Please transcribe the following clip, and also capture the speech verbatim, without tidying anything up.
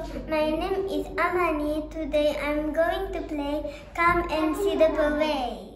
my name is Amany. Today I'm going to play Come and See the Parade.